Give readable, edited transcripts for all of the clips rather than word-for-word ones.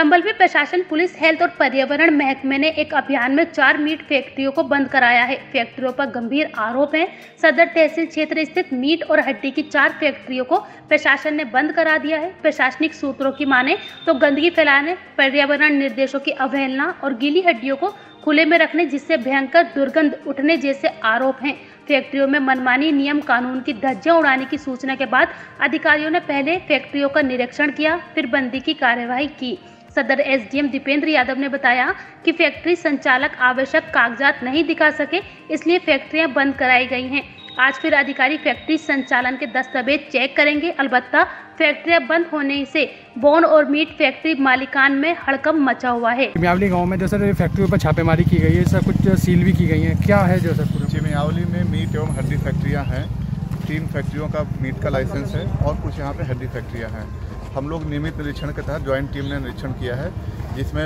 संबल में प्रशासन, police, health और पर्यावरण महकमे ने एक अभियान में 4 मीट फैक्ट्रियों को बंद कराया है। फैक्ट्रियों पर गंभीर आरोप हैं। सदर तहसील क्षेत्र स्थित मीट और हड्डी की 4 फैक्ट्रियों को प्रशासन ने बंद करा दिया है। प्रशासनिक सूत्रों की माने तो गंदगी फैलाने, पर्यावरण निर्देशों की अवहेलना और गीली हड्डियों को खुले में रखने जिससे भयंकर दुर्गंध उठने जैसे आरोप हैं। फैक्ट्रियों में मनमानी नियम कानून की धज्जियां उड़ाने की सूचना के बाद अधिकारियों ने पहले फैक्ट्रियों का निरीक्षण किया, फिर बंदी की कार्यवाही की। सदर एसडीएम दीपेंद्र यादव ने बताया कि फैक्ट्री संचालक आवश्यक कागजात नहीं दिखा सके, इसलिए फैक्ट्रियां बंद कराई गई हैं। आज फिर अधिकारी फैक्ट्री संचालन के दस्तावेज चेक करेंगे। अलबत्ता फैक्ट्रियां बंद होने से बोन और मीट फैक्ट्री मालिकान में हड़कंप मचा हुआ है। चिमियावली गांव में जो सर फैक्ट्रियों पर छापेमारी की गई है, सर कुछ सील भी की गई है, क्या है जो सर? चिमियावली में मीट एवं हड्डी फैक्ट्रियां हैं। 3 फैक्ट्रियों का मीट का लाइसेंस है और कुछ यहाँ पे हड्डी फैक्ट्रियां हैं। हम लोग नियमित निरीक्षण के तहत ज्वाइंट टीम ने निरीक्षण किया है, जिसमें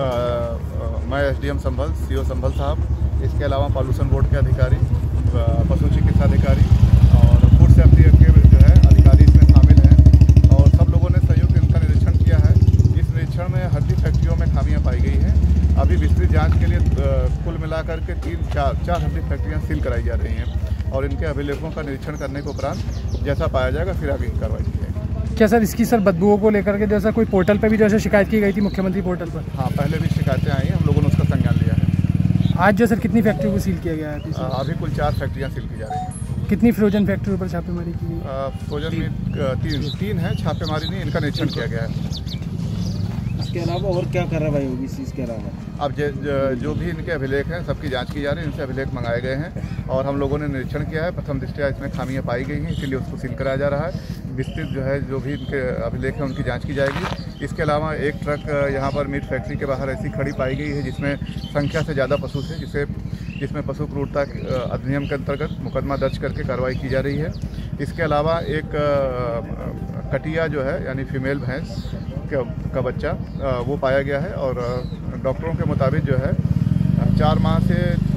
मैं एसडीएम संभल, सीओ संभल साहब, इसके अलावा पॉल्यूशन बोर्ड के अधिकारी, पशु चिकित्सा अधिकारी और फूड सेफ्टी के जो है अधिकारी इसमें शामिल हैं और सब लोगों ने सहयोग इनका निरीक्षण किया है। इस निरीक्षण में हड्डी फैक्ट्रियों में खामियां पाई गई हैं। अभी विस्तृत जांच के लिए कुल मिलाकर के 4 हड्डी फैक्ट्रियां सील कराई जा रही हैं और इनके अभिलेखों का निरीक्षण करने के उपरांत जैसा पाया जाएगा फिर आगे की कार्रवाई की जाएगी। क्या सर इसकी बदबुओं को लेकर के जैसा कोई पोर्टल पर भी जैसे शिकायत की गई थी, मुख्यमंत्री पोर्टल पर? हाँ, पहले भी शिकायतें आई हैं, हम लोगों ने उसका संज्ञान लिया है। आज जो सर कितनी फैक्ट्रियों को सील किया गया है? अभी कुल 4 फैक्ट्रियां सील की जा रही हैं। कितनी फ्रोजन फैक्ट्रियों पर छापेमारी की गई? फ्रोजन में 3 है, छापेमारी नहीं, इनका निरीक्षण किया गया है। इसके अलावा और क्या कार्रवाई होगी इस चीज़ के अलावा? अब जो भी इनके अभिलेख हैं सबकी जांच की जा रही है, इनसे अभिलेख मंगाए गए हैं और हम लोगों ने निरीक्षण किया है। प्रथम दृष्टया इसमें खामियां पाई गई हैं, इसीलिए उसको सील कराया जा रहा है। विस्तृत जो भी इनके अभिलेख हैं उनकी जांच की जाएगी। इसके अलावा एक ट्रक यहाँ पर मीट फैक्ट्री के बाहर ऐसी खड़ी पाई गई है जिसमें संख्या से ज़्यादा पशु थे, जिसमें पशु क्रूरता अधिनियम के अंतर्गत मुकदमा दर्ज करके कार्रवाई की जा रही है। इसके अलावा एक कटिया जो है यानी फीमेल भैंस का बच्चा वो पाया गया है और डॉक्टरों के मुताबिक जो है 4 माह से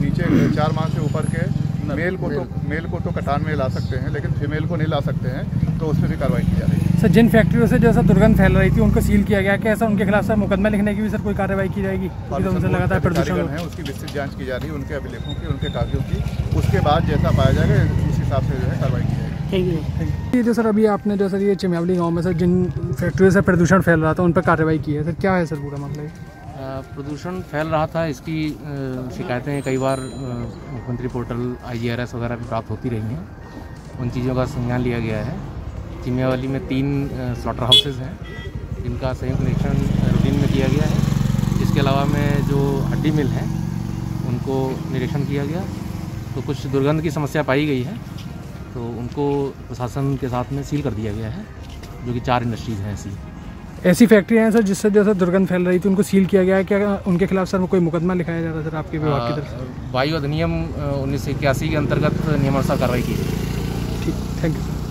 ऊपर के मेल को तो कटान में ला सकते हैं, लेकिन फीमेल को नहीं ला सकते हैं, तो उस पर भी कार्रवाई की जा रही है। सर जिन फैक्ट्रियों से जैसा दुर्गंध फैल रही थी उनको सील किया गया, क्या ऐसा उनके खिलाफ सर मुकदमा लिखने की भी सर कोई कार्रवाई की जाएगी? लगातार प्रदूषण है, उसकी विस्तृत जाँच की जा रही है, उनके अभिलेखों की, उनके कागजों की। उसके बाद जैसा पाया जाएगा उस हिसाब से जो है कार्रवाई की जाएगी। ये जो सर अभी आपने जो सर ये चिमियावली गांव में सर जिन फैक्ट्रियों से प्रदूषण फैल रहा था उन पर कार्रवाई की है, सर क्या है सर पूरा मामला? प्रदूषण फैल रहा था, इसकी शिकायतें कई बार मुख्यमंत्री पोर्टल IGRS वगैरह भी प्राप्त होती रही हैं। उन चीज़ों का संज्ञान लिया गया है। चिमियावली में 3 स्लॉटर हाउसेज हैं जिनका संयुक्त निरीक्षण रूटीन में किया गया है। इसके अलावा में जो हड्डी मिल हैं उनको निरीक्षण किया गया, तो कुछ दुर्गंध की समस्या पाई गई है, तो उनको प्रशासन के साथ में सील कर दिया गया है, जो कि 4 इंडस्ट्रीज़ हैं ऐसी फैक्ट्रियाँ हैं सर जिससे जैसा दुर्गंध फैल रही थी उनको सील किया गया है। क्या उनके खिलाफ सर कोई मुकदमा लिखाया जा रहा है सर आपके विभाग की तरफ से? वायु अधिनियम 1981 के अंतर्गत नियमानुसार कार्रवाई की गई। ठीक, थैंक यू सर।